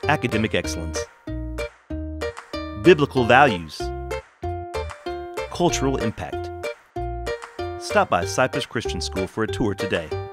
academic excellence, biblical values, cultural impact. Stop by Cypress Christian School for a tour today.